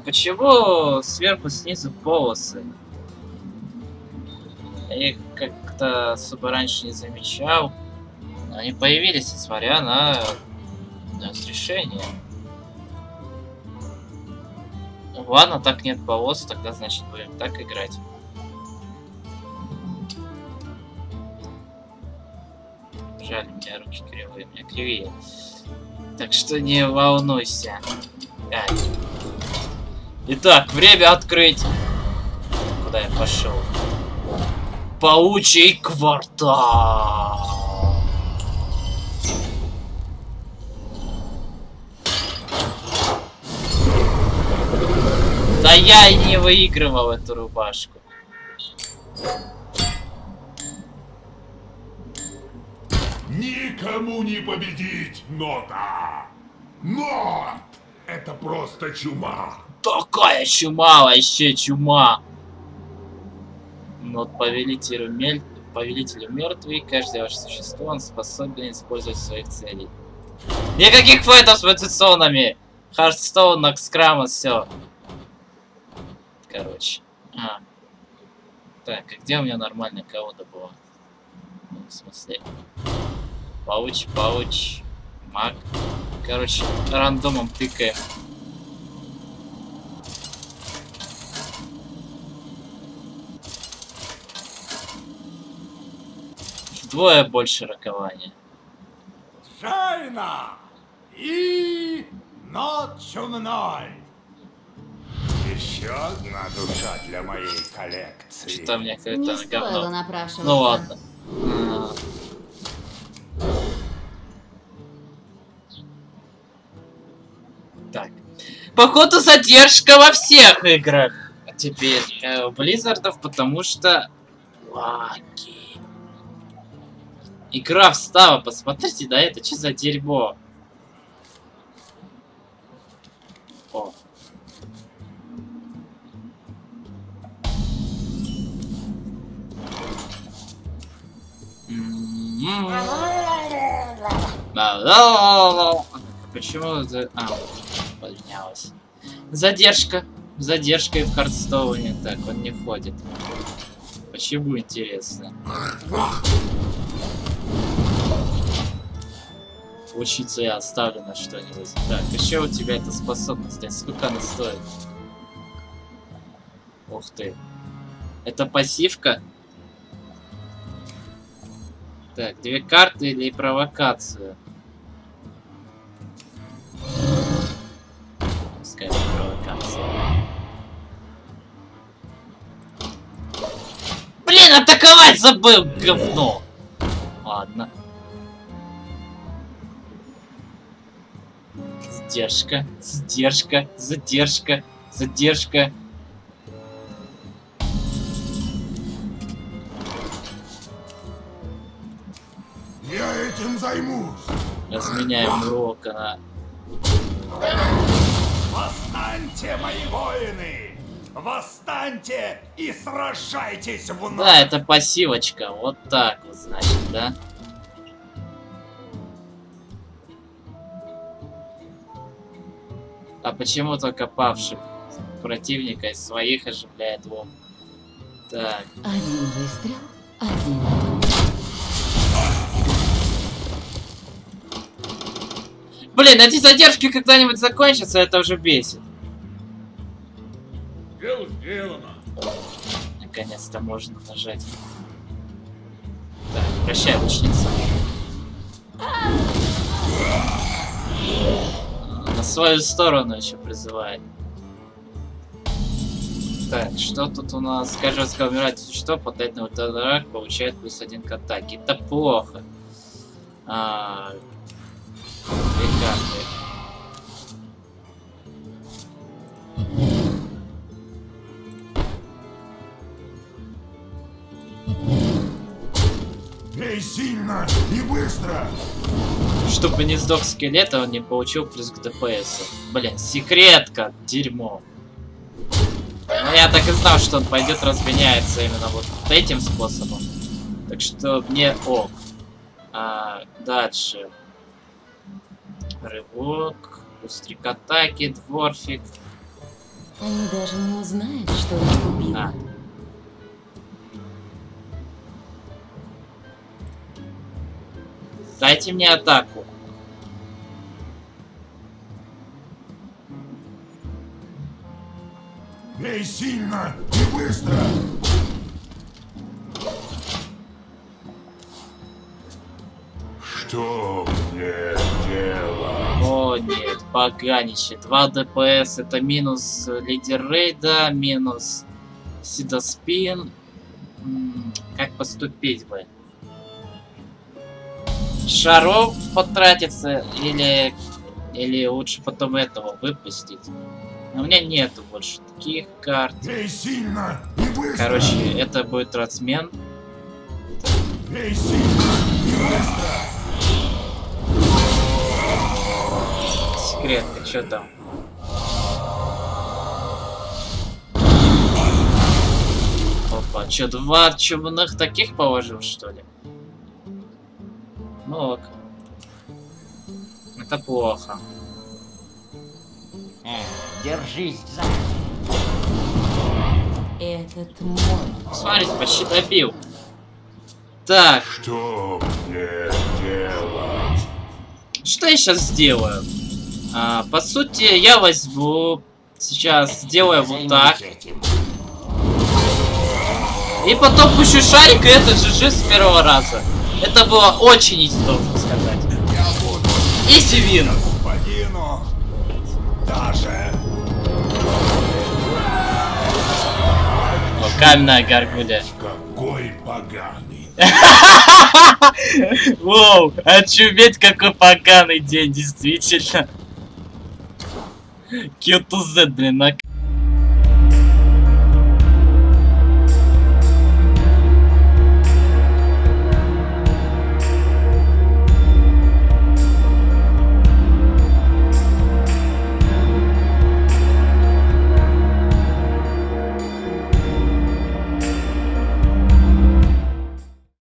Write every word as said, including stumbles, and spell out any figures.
почему сверху снизу полосы? Я их как-то особо раньше не замечал. Они появились, несмотря на разрешение. Ладно, так нет полос, тогда значит будем так играть. Жаль, у меня руки кривые, у меня кривее. Так что не волнуйся. Ай. Итак, время открыть. Куда я пошел? Паучий квартал. Да я и не выигрывал эту рубашку. Никому не победить, Нота! Нот! Это просто чума! Такая чума, вообще чума! Нот повелителю, мель... повелителю мертвый, каждое ваше существо он способен использовать в своих целей. Никаких файтов с мутационами! Хардстоун, Нокскрама, все. Короче. А. Так, а где у меня нормальная колода была? Ну, в смысле. Пауч, пауч, маг. Короче, рандомом тыкаем. Вдвое больше рокования. Шайна! И нот чумной! Еще одна душа для моей коллекции. Что мне какое-то Не говно. стоило напрашиваться. Ну ладно. А. Так. Походу задержка во всех играх. А теперь э, Близзардов, потому что лаги. Игра встала, посмотрите, да это что за дерьмо? О. Почему за... А, поднялась. Задержка. Задержка и в Хардстоуне. Так, он не ходит. Почему, интересно? Учиться я оставлю на что-нибудь. Так, еще у тебя эта способность. А сколько она стоит? Ух ты. Это пассивка? Так, две карты или провокацию? Пускай это провокация. Блин, атаковать забыл, говно! Ладно. Задержка, задержка, задержка, задержка. Я этим займусь. Разменяем урока на... Восстаньте, мои воины! Восстаньте и сражайтесь вновь! Да, это пассивочка. Вот так вот, значит, да? А почему только павших противника из своих оживляет лом? Так. Один выстрел, один. Блин, эти задержки когда-нибудь закончатся, это уже бесит. Дело сделано. Наконец-то можно нажать. Так, прощай, лучница. На свою сторону еще призывает. Так, что тут у нас? Каждое умирает существо, подать на удар, получает плюс один к атаке. Это плохо. А, две карты. Бей сильно и быстро! Чтобы не сдох скелет, он не получил плюс к ДПСу. Блин, секретка, дерьмо. Ну, я так и знал, что он пойдет разменяется именно вот этим способом. Так что мне ок. А, дальше. Рывок, быстрик атаки, дворфик. Они даже не узнают, что их убило. А. Дайте мне атаку. Бей сильно и быстро! Что мне делать? О нет, поганище. два ДПС это минус лидер рейда, минус Сидоспин. М, Как поступить бы? Шаров потратиться или или лучше потом этого выпустить? У меня нету больше таких карт. Бей сильно и быстро! Короче, это будет трансмен. Бей сильно и быстро! Секретка, что там? Опа, что, два чумных таких положил, что ли? Ну ок. Это плохо. Э, держись за... Этот мой. Смотрите, почти добил. Так, Что мне делать? что я сейчас сделаю? А, по сути, я возьму... Сейчас сделаю вот так. Займись этим. И потом пущу шарик, и это джи джи с первого раза. Это было очень изи, должен сказать. Я буду Изи вин. господину даже О, каменная горгулья. какой поганый. Воу, очуметь, какой поганый день, действительно. кью ту зет, блин, на